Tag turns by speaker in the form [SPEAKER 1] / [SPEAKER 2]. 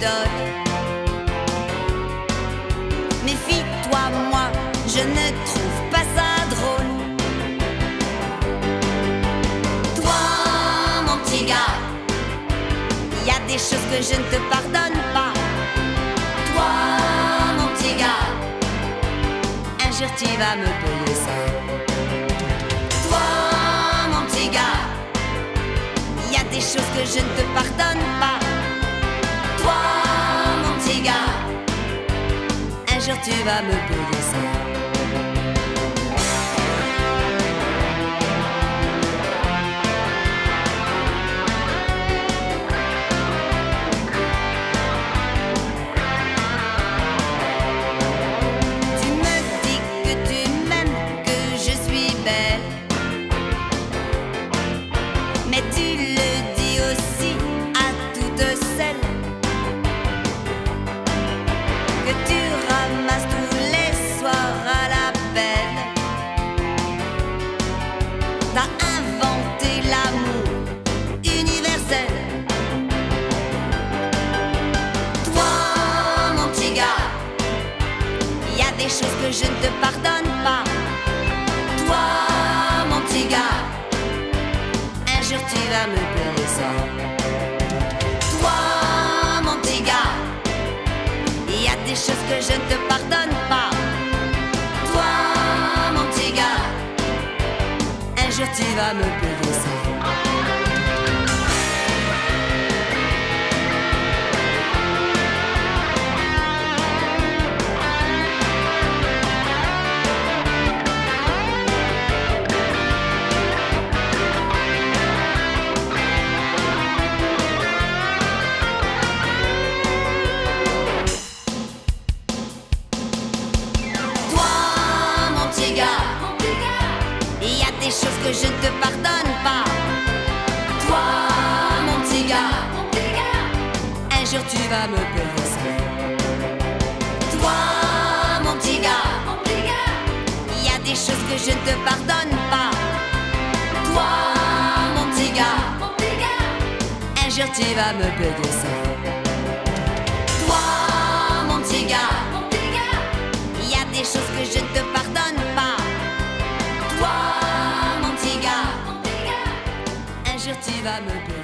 [SPEAKER 1] idole. Méfie-toi, moi, je ne trouve pas ça drôle. Toi, mon petit gars, y a des choses que je ne te pardonne pas. Toi, mon petit gars, un jour tu vas me payer ça. Toi, mon petit gars, y a des choses que je ne te pardonne pas. Toi, mon petit gars, un jour tu vas me payer ça. Mais tu le dis aussi à toutes celles que tu ramasses tous les soirs à l'appel. T'as inventé l'amour universel. Toi, mon petit gars, y a des choses que je ne te pardonne pas. Toi, mon petit gars, un jour tu vas me payer ça. Toi, mon petit gars, il y a des choses que je ne te pardonne pas. Toi, mon petit gars, un jour tu vas me payer ça. Il y a des choses que je ne te pardonne pas. Toi, mon petit gars, un jour tu vas me payer ça. Toi, mon petit gars, il y a des choses que je ne te pardonne pas. Toi, mon petit gars, un jour tu vas me payer ça. Toi, mon petit gars, il y a des choses que je ne te pardonne pas. Toi, mon petit gars, un jour tu vas me payer.